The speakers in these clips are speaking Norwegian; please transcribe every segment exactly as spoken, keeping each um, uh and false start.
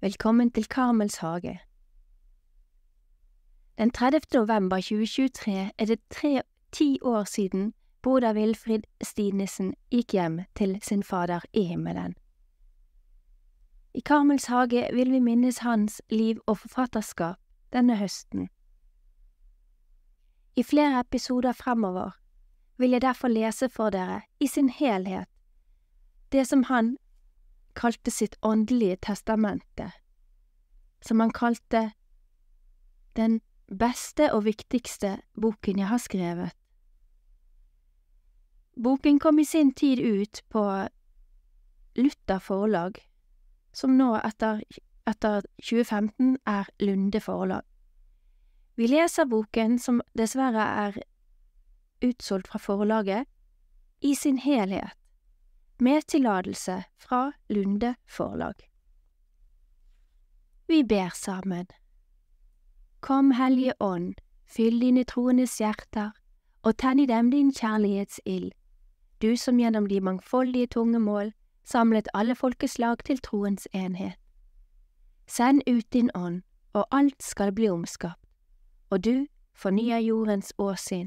Velkommen til Karmels hage. Den tredivte november tjue tjuetre er det tre, ti år siden broder Wilfrid Stinesen gikk hjem til sin fader i himmelen. I Karmels hage vil vi minnes hans liv og forfatterskap denne høsten. I flere episoder fremover vil jeg derfor lese for dere i sin helhet det som han kalte sitt åndelige testamente, som han kalte den beste og viktigste boken jeg har skrevet. Boken kom i sin tid ut på Luther forlag, som nå etter, etter tjue femten er Lunde forlag. Vi leser boken, som dessverre er utsolgt fra forlaget, i sin helhet, med tilladelse fra Lunde forlag. Vi ber sammen. Kom, Hellige Ånd, fyll dine troendes hjerter, og tenn i dem din kjærlighetsild, du som gjennom de mangfoldige tungemål samlet alle folkeslag til troens enhet. Send ut din ånd, og alt skal bli omskapt, og du fornyer jordens åsyn.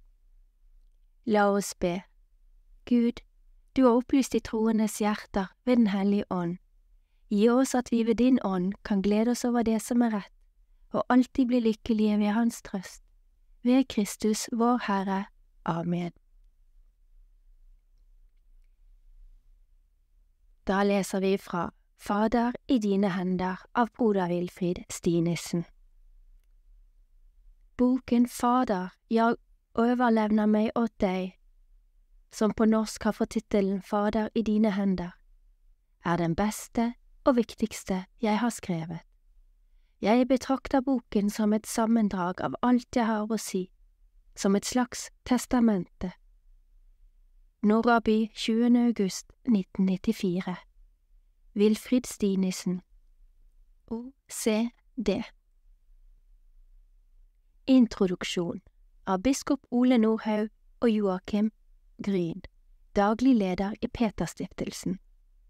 La oss be. Gud, du har opplyst de troendes hjerter ved den hellige ånd. Gi oss at vi ved din ånd kan glede oss over det som er rett, og alltid bli lykkelige ved hans trøst. Ved Kristus, vår Herre. Amen. Da leser vi fra Fader i dine hender av broder Wilfrid Stinesen. Boken Fader, jeg overlevner meg åt deg, som på norsk har fått tittelen Fader i dine hender, er den beste og viktigste jeg har skrevet. Jeg betrakter boken som et sammendrag av alt jeg har å si, som et slags testamente. Norraby, tjuende august nitten nittifire. Wilfrid Stinesen. O C D. Introduksjon av biskop Ole Nordhaug og Joakim Gryn, daglig leder i Peterstiftelsen.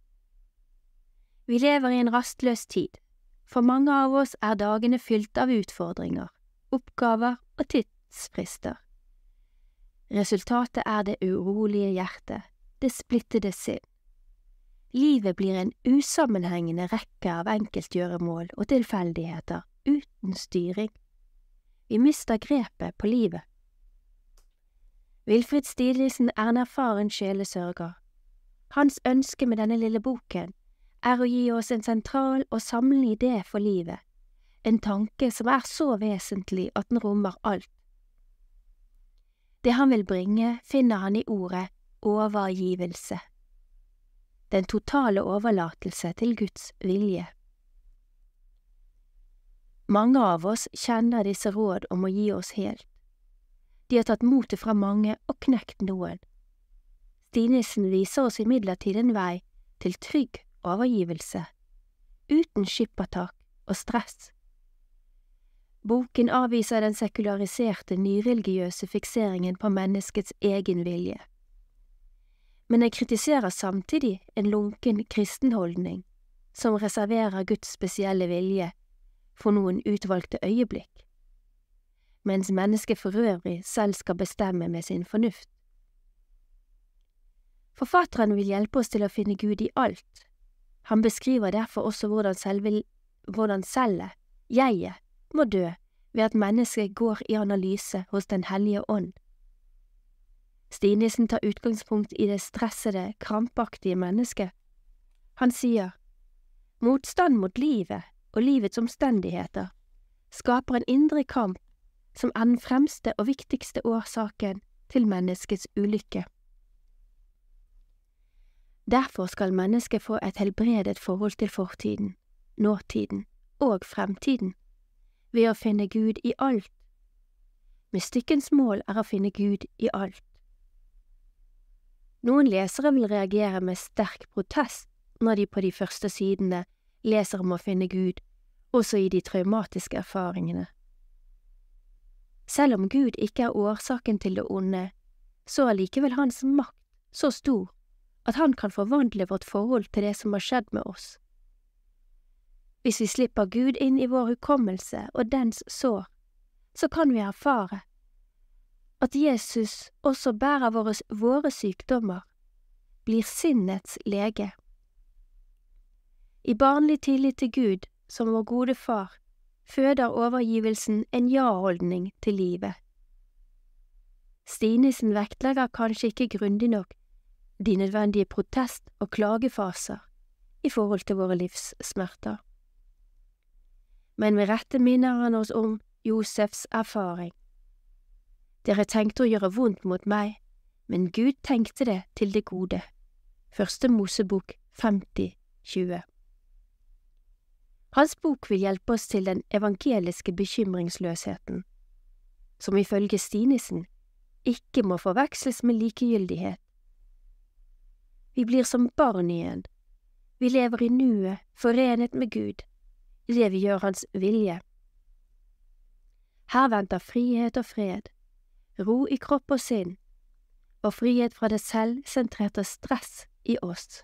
Vi lever i en rastløs tid. For mange av oss er dagene fylt av utfordringer, oppgaver og tidsfrister. Resultatet er det urolige hjertet, det splittede sinn. Livet blir en usammenhengende rekke av enkeltgjøremål og tilfeldigheter uten styring. Vi mister grepet på livet. Wilfrid Stinesen er en erfaren sjelesørger. Hans ønske med denne lille boken er å gi oss en sentral og samlende idé for livet, en tanke som er så vesentlig at den rommer alt. Det han vil bringe, finner han i ordet overgivelse. Den totale overlatelse til Guds vilje. Mange av oss kjenner disse råd om å gi oss helt. De har tatt motet fra mange og knekt noen. Stinesen viser oss imidlertid en vei til trygg overgivelse, uten skippertak og stress. Boken avviser den sekulariserte, nyreligiøse fikseringen på menneskets egen vilje. Men den kritiserer samtidig en lunken kristenholdning som reserverer Guds spesielle vilje for noen utvalgte øyeblikk, mens mennesket for øvrig selv skal bestemme med sin fornuft. Forfatteren vil hjelpe oss til å finne Gud i alt. Han beskriver derfor også hvordan, selve, hvordan cellet, jeget, må dø ved at mennesket går i analyse hos Den hellige ånd. Stinesen tar utgangspunkt i det stressede, krampaktige mennesket. Han sier, motstand mot livet og livets omstendigheter skaper en indre kamp som er den fremste og viktigste årsaken til menneskets ulykke. Derfor skal mennesket få et helbredet forhold til fortiden, nåtiden og fremtiden, ved å finne Gud i alt. Mystikkens mål er å finne Gud i alt. Noen lesere vil reagere med sterk protest når de på de første sidene leser om å finne Gud, også i de traumatiske erfaringene. Selv om Gud ikke er årsaken til det onde, så er likevel hans makt så stor at han kan forvandle vårt forhold til det som har skjedd med oss. Hvis vi slipper Gud inn i vår hukommelse og dens sår, så kan vi erfare at Jesus også bærer våre, våre sykdommer, blir sinnets lege. I barnlig tillit til Gud, som vår gode far, føder overgivelsen en ja-holdning til livet. Stinesen vektlegger kanskje ikke grundig nok de nødvendige protest- og klagefaser i forhold til våre livssmerter. Men med rette minner han oss om Josefs erfaring. Dere tenkte å gjøre vondt mot meg, men Gud tenkte det til det gode. Første Mosebok femti tjue. Hans bok vil hjelpe oss til den evangeliske bekymringsløsheten, som ifølge Stinesen ikke må forveksles med likegyldighet. Vi blir som barn igjen. Vi lever i nuet, forenet med Gud, i det vi gjør hans vilje. Her venter frihet og fred, ro i kropp og sinn, og frihet fra det selvsentrerte stress i oss.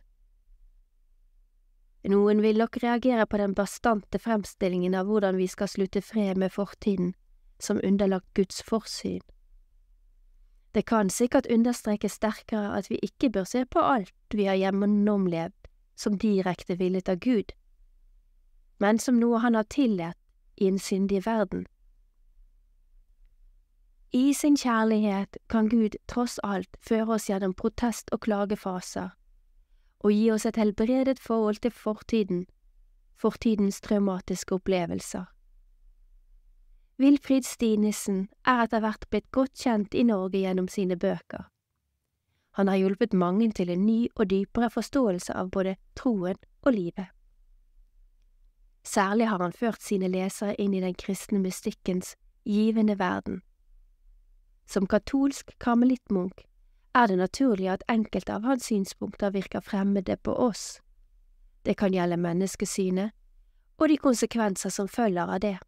Noen vil nok reagere på den bastante fremstillingen av hvordan vi skal slutte fred med fortiden, som underlagt Guds forsyn. Det kan sikkert understreke sterkere at vi ikke bør se på alt vi har gjennomlevd som direkte villet av Gud, men som noe han har tillatt i en syndig verden. I sin kjærlighet kan Gud tross alt føre oss gjennom protest- og klagefaser, og gi oss et helbredet forhold til fortiden, fortidens traumatiske opplevelser. Wilfrid Stinesen er etter hvert blitt godt kjent i Norge gjennom sine bøker. Han har hjulpet mange til en ny og dypere forståelse av både troen og livet. Særlig har han ført sine lesere inn i den kristne mystikkens givende verden. Som katolsk karmelittmunk er det naturlig at enkelte av hans synspunkter virker fremmede på oss. Det kan gjelde menneskesynet og de konsekvenser som følger av det.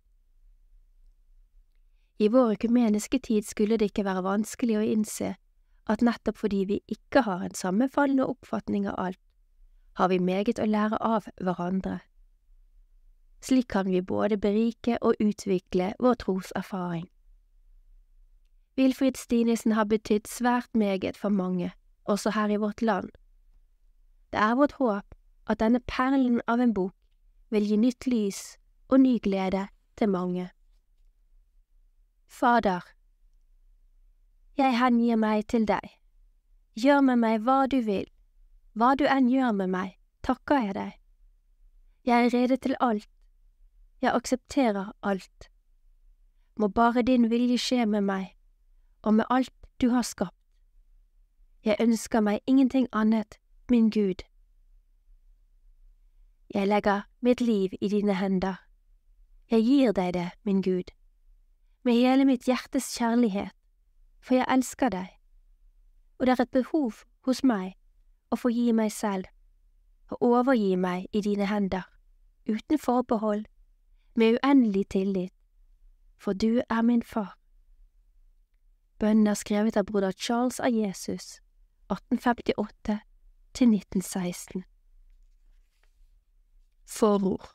I vår økumeniske tid skulle det ikke være vanskelig å innse at nettopp fordi vi ikke har en sammenfallende oppfatning av alt, har vi meget å lære av hverandre. Slik kan vi både berike og utvikle vår troserfaring. Wilfrid Stinesen har betydd svært meget for mange, også her i vårt land. Det er vårt håp at denne perlen av en bok vil gi nytt lys og ny glede til mange. Fader, jeg hengir meg til deg. Gjør med meg hva du vil. Hva du enn gjør med meg, takker jeg deg. Jeg er rede til alt. Jeg aksepterer alt. Må bare din vilje skje med meg, og med alt du har skapt. Jeg ønsker meg ingenting annet, min Gud. Jeg legger mitt liv i dine hender. Jeg gir deg det, min Gud, med hele mitt hjertes kjærlighet, for jeg elsker deg, og det er et behov hos meg å få gi meg selv, og overgi meg i dine hender, uten forbehold, med uendelig tillit, for du er min far. Bønnen er skrevet av broder Charles av Jesus, atten femtiåtte til nitten seksten. Forord.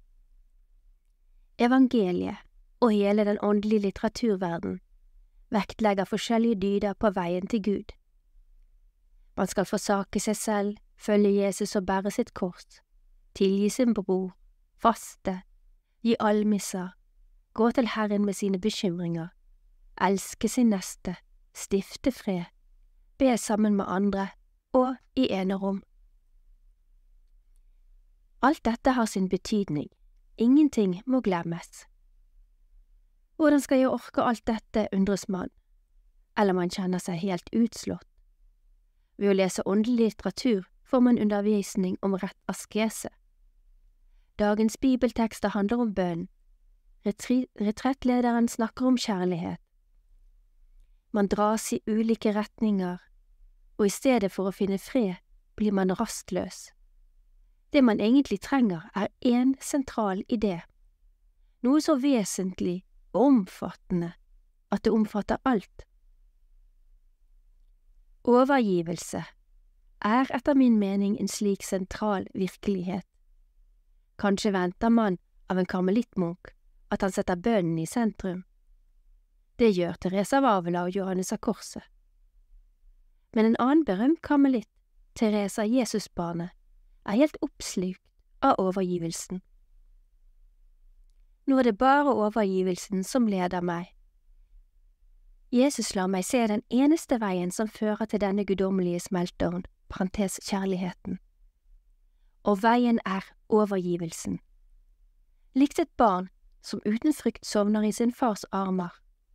Evangeliet og hele den åndelige litteraturverden vektlegger forskjellige dyder på veien til Gud. Man skal forsake seg selv, følge Jesus og bære sitt kors, tilgi sin bror, faste, gi almisser, gå til Herren med sine bekymringer, elske sin neste, stifte fred, be sammen med andre og i enerom. Alt dette har sin betydning, ingenting må glemmes. Hvordan skal jeg orke alt dette, undres man, eller man kjenner seg helt utslått. Ved å lese åndelig litteratur får man undervisning om rett askese. Dagens bibeltekster handler om bønn. Retrettlederen snakker om kjærlighet. Man dras i ulike retninger, og i stedet for å finne fred blir man rastløs. Det man egentlig trenger er én sentral idé, noe så vesentlig og omfattende at det omfatter alt. Overgivelse er etter min mening en slik sentral virkelighet. Kanskje venter man av en karmelittmunk at han setter bønnen i sentrum. Det gjør Teresa av Avila og Johannes av Korset. Men en annen berømt karmelitt, Teresa Jesusbarnet, er helt oppslukt av overgivelsen. Nå er det bare overgivelsen som leder meg. Jesus lar meg se den eneste veien som fører til denne guddommelige smelteovn, parentes kjærligheten. Og veien er overgivelsen. Likt et barn som uten frykt sovner i sin fars armer.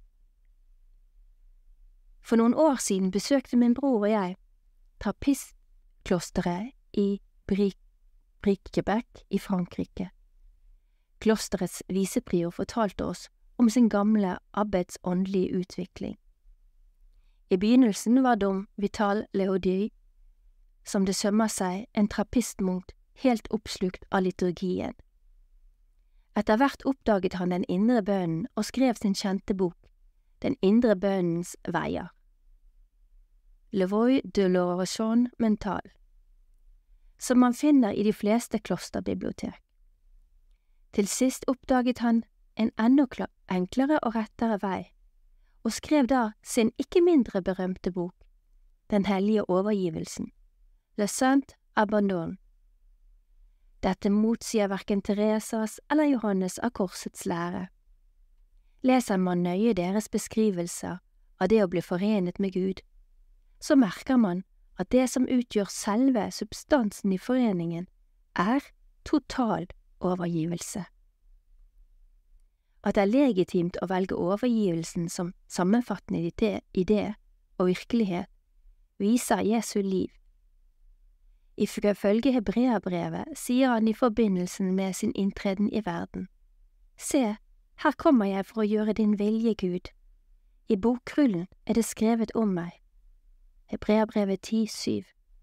For noen år siden besøkte min bror og jeg trappistklosteret i Briquebec i Frankrike. Klosterets viseprior fortalte oss om sin gamle abbeds åndelige utvikling. I begynnelsen var dom Vital Leody, som det sømmer seg, en trappistmunk helt oppslukt av liturgien. Etter hvert oppdaget han den indre bønnen og skrev sin kjente bok, Den indre bønnens veier. Le Voie de l'Oration Mentale, som man finner i de fleste klosterbibliotek. Til sist oppdaget han en enda enklere og rettere vei, og skrev da sin ikke mindre berømte bok, Den hellige overgivelsen, Le Saint Abandon. Dette motsier hverken Teresas eller Johannes av Korsets lære. Leser man nøye deres beskrivelser av det å bli forenet med Gud, så merker man at det som utgjør selve substansen i foreningen, er total overgivelse. At det er legitimt å velge overgivelsen som sammenfattende idé og virkelighet, viser Jesu liv. Ifølge Hebreabrevet sier han i forbindelsen med sin inntreden i verden: Se, her kommer jeg for å gjøre din vilje, Gud. I bokrullen er det skrevet om meg. Hebreabrevet ti syv.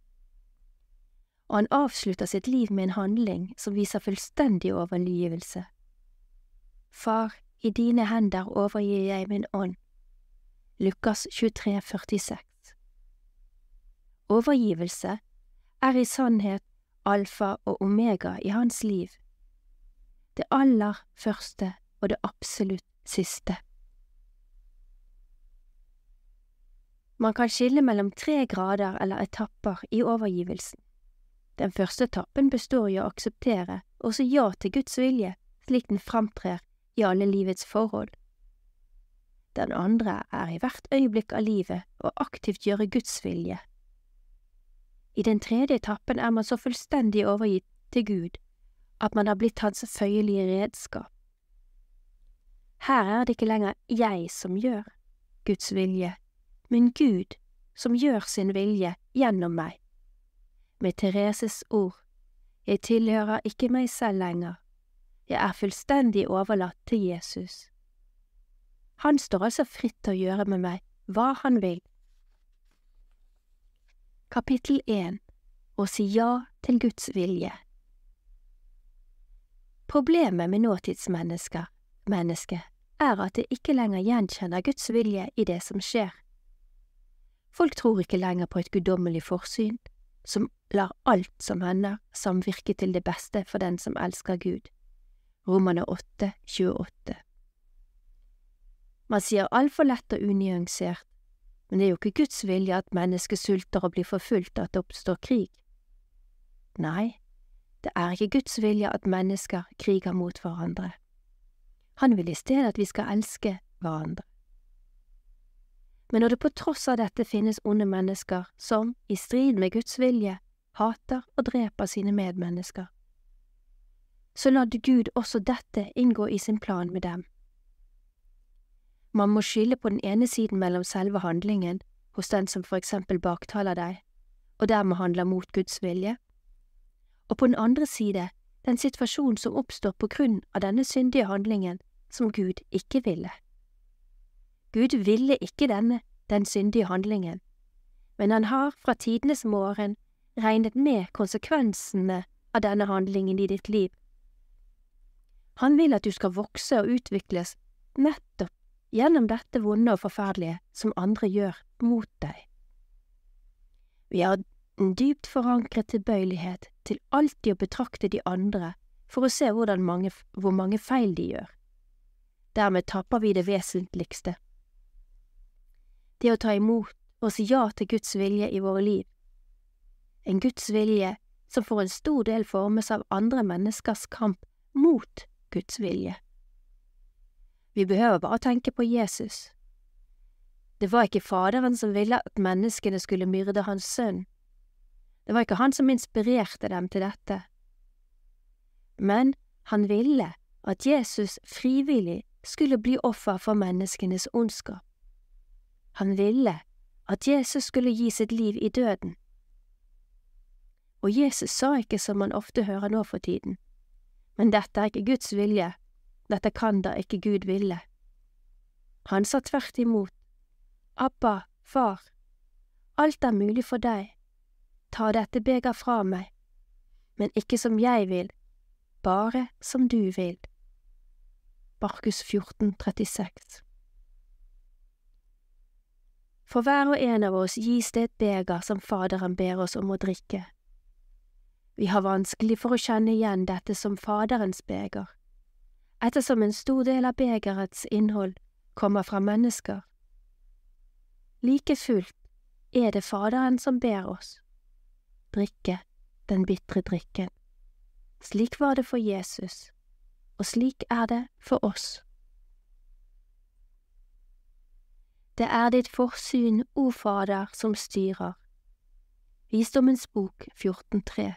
Og han avslutter sitt liv med en handling som viser fullstendig overgivelse. Far, i dine hender overgir jeg min ånd. Lukas tjuetre førtiseks. Overgivelse er i sannhet alfa og omega i hans liv. Det aller første og det absolutt siste. Man kan skille mellom tre grader eller etapper i overgivelsen. Den første etappen består i å akseptere og si ja til Guds vilje, slik den framtrer i alle livets forhold. Den andre er i hvert øyeblikk av livet å aktivt gjøre Guds vilje. I den tredje etappen er man så fullstendig overgitt til Gud at man har blitt hans føyelige redskap. Her er det ikke lenger jeg som gjør Guds vilje, men Gud som gjør sin vilje gjennom meg. Med Tereses ord, jeg tilhører ikke meg selv lenger, jeg er fullstendig overlatt til Jesus. Han står altså fritt til å gjøre med meg hva han vil. Kapittel én. Å si ja til Guds vilje. Problemet med nåtidsmennesker, mennesket, er at det ikke lenger gjenkjenner Guds vilje i det som skjer. Folk tror ikke lenger på et guddommelig forsyn, som lar alt som hender samvirke til det beste for den som elsker Gud. Romerne åtte tjueåtte. Man sier altfor lett og unyansert, men det er jo ikke Guds vilje at mennesket sulter og blir forfulgt at det oppstår krig. Nei, det er ikke Guds vilje at mennesker kriger mot hverandre. Han vil i stedet at vi skal elske hverandre. Men når det på tross av dette finnes onde mennesker som, i strid med Guds vilje, hater og dreper sine medmennesker, så lar Gud også dette inngå i sin plan med dem. Man må skille på den ene siden mellom selve handlingen hos den som for eksempel baktaler deg, og dermed handler mot Guds vilje, og på den andre side den situasjonen som oppstår på grunn av denne syndige handlingen som Gud ikke ville. Gud ville ikke denne, den syndige handlingen, men han har fra tidenes morgen regnet med konsekvensene av denne handlingen i ditt liv. Han vil at du skal vokse og utvikles nettopp gjennom dette vonde og forferdelige som andre gjør mot deg. Vi har en dypt forankret tilbøyelighet til alltid å betrakte de andre for å se hvordan mange, hvor mange feil de gjør. Dermed tapper vi det vesentligste. Det å ta imot og si ja til Guds vilje i våre liv. En Guds vilje som for en stor del formes av andre menneskers kamp mot Guds vilje. Vi behøver bare tenke på Jesus. Det var ikke Faderen som ville at menneskene skulle myrde hans sønn. Det var ikke han som inspirerte dem til dette. Men han ville at Jesus frivillig skulle bli offer for menneskenes ondskap. Han ville at Jesus skulle gi sitt liv i døden. Og Jesus sa ikke som man ofte hører nå for tiden, men dette er ikke Guds vilje, dette kan da ikke Gud ville. Han sa tvert imot, Abba, far, alt er mulig for deg, ta dette beger fra meg, men ikke som jeg vil, bare som du vil. Markus fjorten trettiseks. For hver og en av oss gis det et beger som Faderen ber oss om å drikke. Vi har vanskelig for å kjenne igjen dette som Faderens beger, ettersom en stor del av begerets innhold kommer fra mennesker. Like fullt er det Faderen som ber oss. Drikke den bitre drikken. Slik var det for Jesus, og slik er det for oss. Det er ditt forsyn, o Fader, som styrer. Visdommens bok fjorten tre.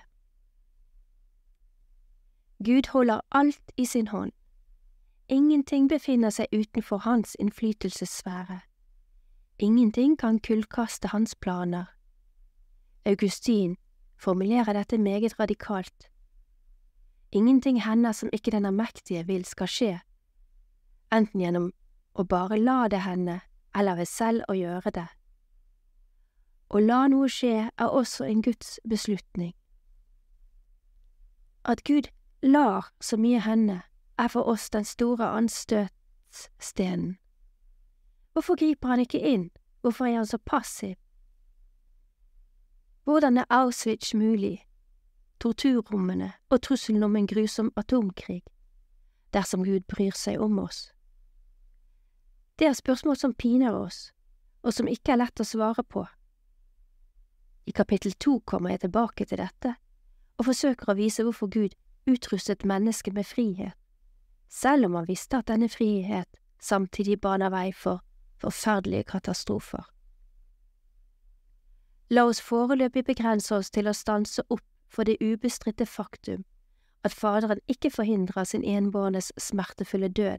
Gud holder alt i sin hånd. Ingenting befinner seg utenfor hans innflytelsessfære. Ingenting kan kullkaste hans planer. Augustin formulerer dette meget radikalt. Ingenting hender som ikke den allmektige vil skal skje, enten gjennom å bare la det hende, eller ved selv å gjøre det. Å la noe skje er også en Guds beslutning. At Gud lar så mye hende, er for oss den store anstøtsstenen. Hvorfor griper han ikke inn? Hvorfor er han så passiv? Hvordan er Auschwitz mulig? Torturrommene og trusselen om en grusom atomkrig, dersom Gud bryr seg om oss? Det er spørsmål som piner oss, og som ikke er lett å svare på. I kapittel to kommer jeg tilbake til dette, og forsøker å vise hvorfor Gud utrustet mennesket med frihet, selv om han visste at denne frihet samtidig baner vei for forferdelige katastrofer. La oss foreløpig begrense oss til å stanse opp for det ubestridte faktum at Faderen ikke forhindrer sin enbårnes smertefulle død.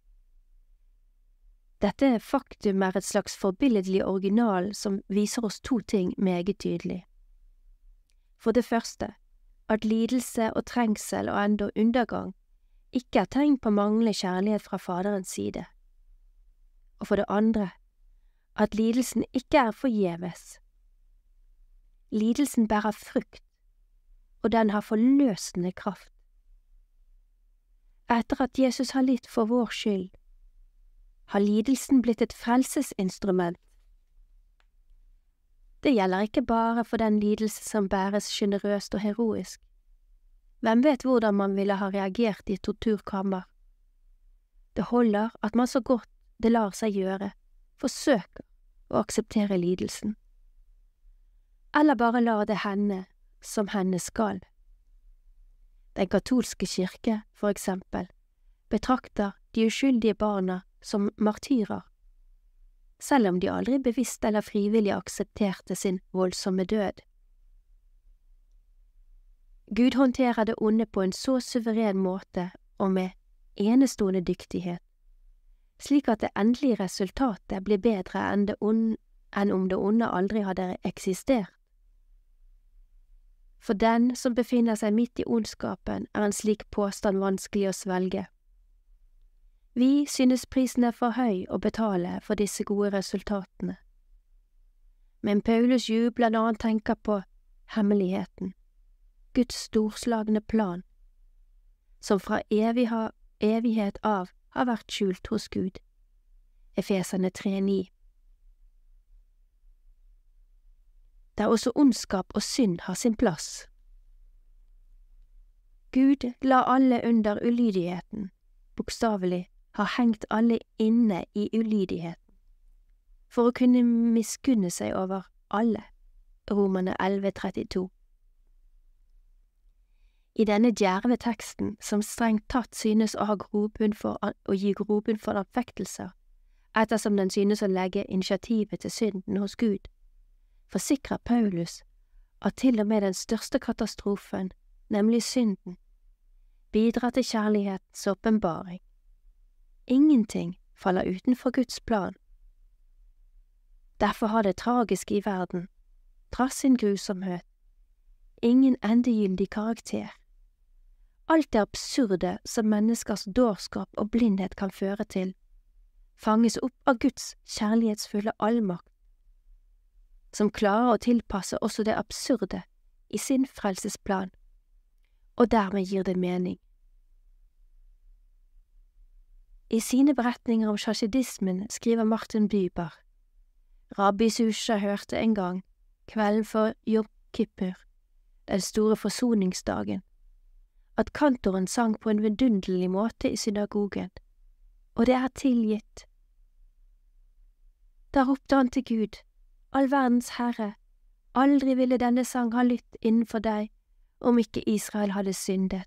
Dette faktum er et slags forbilledlig original som viser oss to ting meget tydelig. For det første, at lidelse og trengsel og enda undergang ikke er tegn på manglende kjærlighet fra Faderens side. Og for det andre, at lidelsen ikke er forgjeves. Lidelsen bærer frukt, og den har forløsende kraft. Etter at Jesus har lidd for vår skyld, har lidelsen blitt et frelsesinstrument. Det gjelder ikke bare for den lidelse som bæres generøst og heroisk. Hvem vet hvordan man ville ha reagert i et torturkammer? Det holder at man så godt det lar seg gjøre, forsøker å akseptere lidelsen. Eller bare la det hende som henne skal. Den katolske kirke, for eksempel, betrakter de uskyldige barna som martyrer, selv om de aldri bevisst eller frivillig aksepterte sin voldsomme død. Gud håndterer det onde på en så suveren måte og med enestående dyktighet, slik at det endelige resultatet blir bedre enn, det onde, enn om det onde aldri hadde eksistert. For den som befinner seg midt i ondskapen, er en slik påstand vanskelig å svelge. Vi synes prisen er for høy å betale for disse gode resultatene. Men Paulus Ju blant annet tenker på hemmeligheten, Guds storslagne plan, som fra evigha, evighet av har vært skjult hos Gud. Efeserne tre ni. Der også ondskap og synd har sin plass. Gud la alle under ulydigheten, bokstavelig har hengt alle inne i ulydigheten, for å kunne miskunne seg over alle. Romerne elleve trettito. I denne djerve teksten, som strengt tatt synes å ha grobunn for å gi grobunn for anfektelser, ettersom den synes å legge initiativet til synden hos Gud, forsikrer Paulus at til og med den største katastrofen, nemlig synden, bidrar til kjærlighetens åpenbaring. Ingenting faller utenfor Guds plan. Derfor har det tragiske i verden, trass sin grusomhet, ingen endegyldig karakter. Alt det absurde som menneskers dårskap og blindhet kan føre til, fanges opp av Guds kjærlighetsfulle allmakt, som klarer å tilpasse også det absurde i sin frelsesplan, og dermed gir det mening. I sine beretninger om chassidismen skriver Martin Buber: Rabbi Susha hørte en gang, kvelden for Yom Kippur, den store forsoningsdagen, at kantoren sang på en vidunderlig måte i synagogen, og det er tilgitt. Da ropte han til Gud: All verdens Herre, aldri ville denne sang ha lytt innenfor deg, om ikke Israel hadde syndet.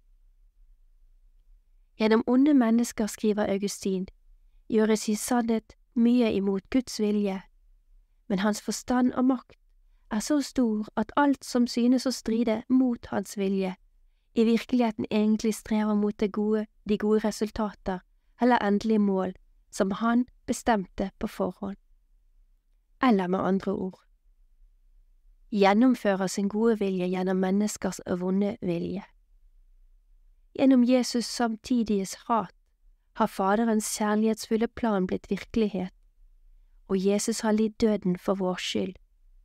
Gjennom onde mennesker, skriver Augustin, gjøres i sannhet mye imot Guds vilje, men hans forstand og makt er så stor at alt som synes å stride mot hans vilje, i virkeligheten egentlig strever mot det gode, de gode resultater eller endelige mål som han bestemte på forhånd. Eller med andre ord, gjennomfører sin gode vilje gjennom menneskers vonde vilje. Gjennom Jesus samtidiges hat har Faderens kjærlighetsfulle plan blitt virkelighet, og Jesus har lidd døden for vår skyld.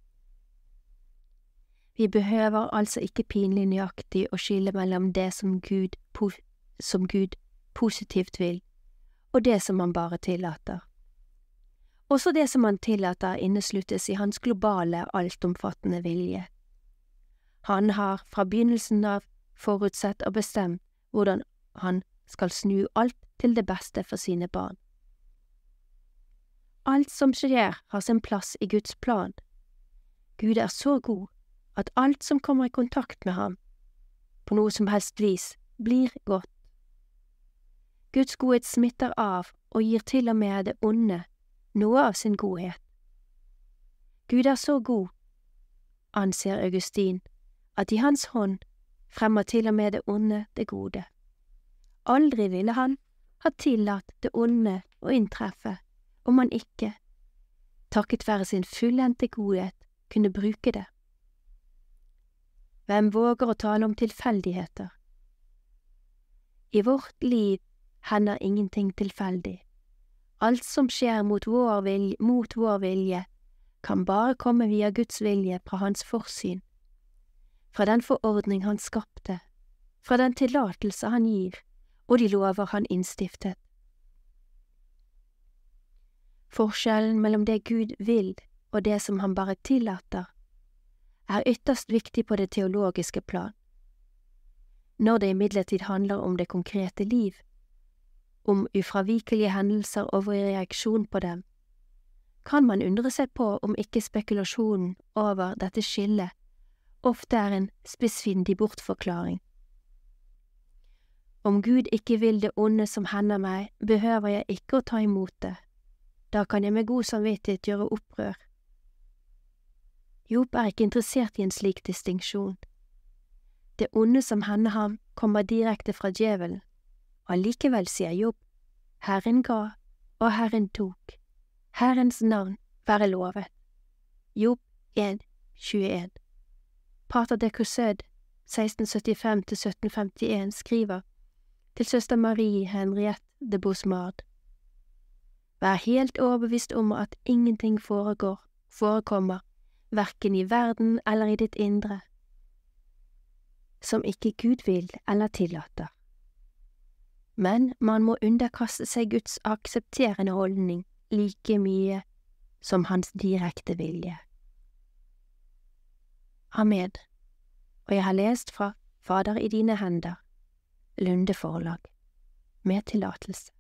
Vi behøver altså ikke pinlig nøyaktig å skille mellom det som Gud, som Gud positivt vil, og det som han bare tillater. Også det som han tillater innesluttes i hans globale, altomfattende vilje. Han har fra begynnelsen av forutsett og bestemt hvordan han skal snu alt til det beste for sine barn. Alt som skjer har sin plass i Guds plan. Gud er så god at alt som kommer i kontakt med ham, på noe som helst vis, blir godt. Guds godhet smitter av og gir til og med det onde noe av sin godhet. Gud er så god, anser Augustin, at i hans hånd fremmer til og med det onde det gode. Aldri ville han ha tillatt det onde å inntreffe, om han ikke, takket være sin fullendte godhet, kunne bruke det. Hvem våger å tale om tilfeldigheter? I vårt liv hender ingenting tilfeldig. Alt som skjer mot vår vilje, mot vår vilje, kan bare komme via Guds vilje fra hans forsyn, fra den forordning han skapte, fra den tillatelse han gir, og de lover han innstiftet. Forskjellen mellom det Gud vil og det som han bare tillater, er ytterst viktig på det teologiske plan. Når det imidlertid handler om det konkrete liv, om ufravikelige hendelser og vår reaksjon på dem, kan man undre seg på om ikke spekulasjonen over dette skillet ofte er en spissfindig bortforklaring. Om Gud ikke vil det onde som hender meg, behøver jeg ikke å ta imot det. Da kan jeg med god samvittighet gjøre opprør. Job er ikke interessert i en slik distinksjon. Det onde som hender ham, kommer direkte fra djevelen. Allikevel sier Job, Herren ga, og Herren tok. Herrens navn være lovet. Job en tjueen. Pater de Cossød, seksten syttifem til sytten femtien, skriver til søster Marie Henriette de Bosmard: Vær helt overbevist om at ingenting foregår, forekommer, hverken i verden eller i ditt indre, som ikke Gud vil eller tillater. Men man må underkaste seg Guds aksepterende holdning like mye som hans direkte vilje. Amen. Og jeg har lest fra Fader, i dine hender. Lunde Forlag. Med tillatelse.